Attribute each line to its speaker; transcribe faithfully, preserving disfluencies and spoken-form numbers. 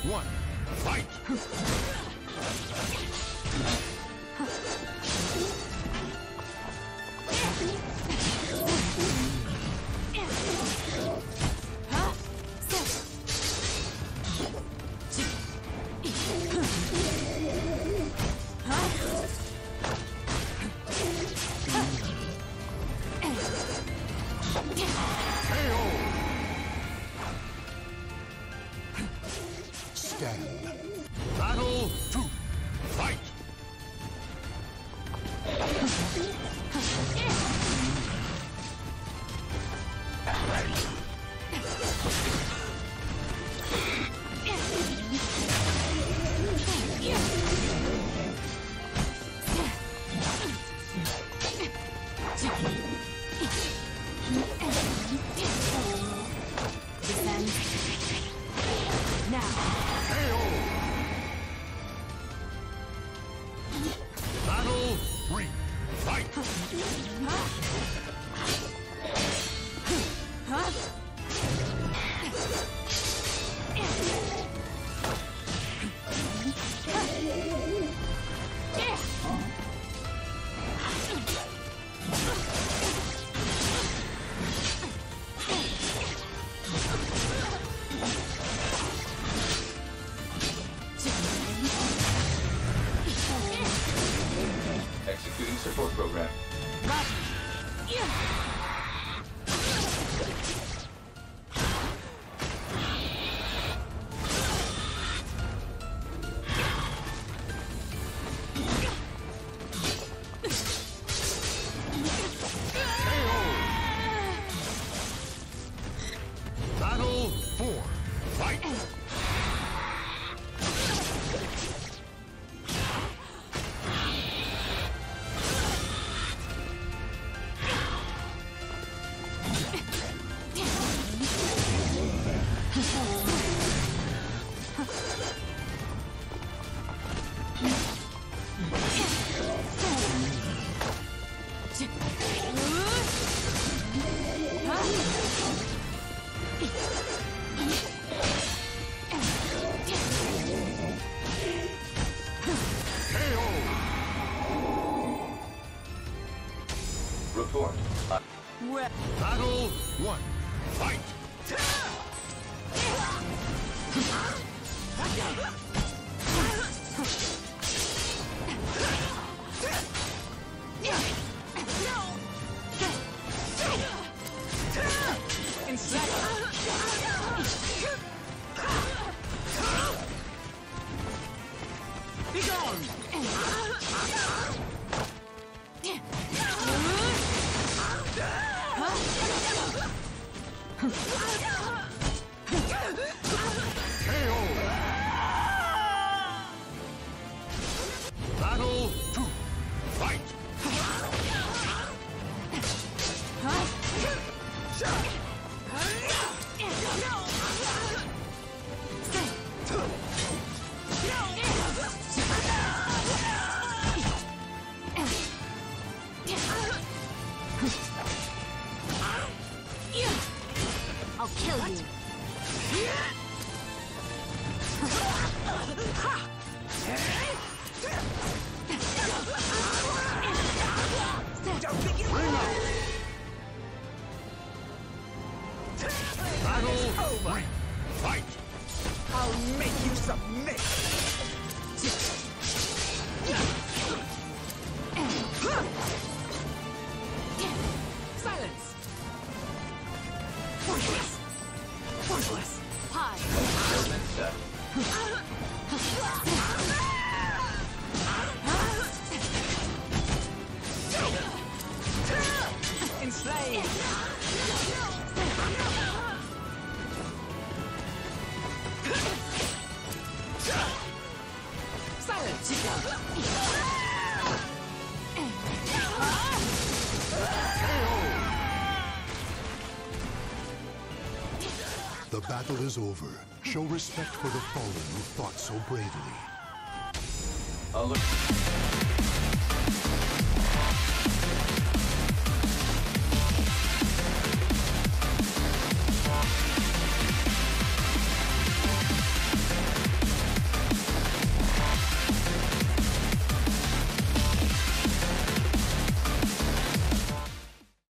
Speaker 1: one, fight! Battle two, fight! Battle three, fight!
Speaker 2: Executing support program.
Speaker 1: Battle four, fight!
Speaker 2: Report. Uh,
Speaker 1: Battle one, fight!
Speaker 3: Be gone!
Speaker 1: Battle two, fight!
Speaker 4: I'll kill you.
Speaker 1: Battle three, fight!
Speaker 3: I'll make you submit! Silence! Worthless! Worthless!
Speaker 4: Hi.
Speaker 2: experiment set.
Speaker 3: Enslaved! Silence!
Speaker 1: The battle is over. Show respect for the fallen who fought so bravely.
Speaker 2: Alert.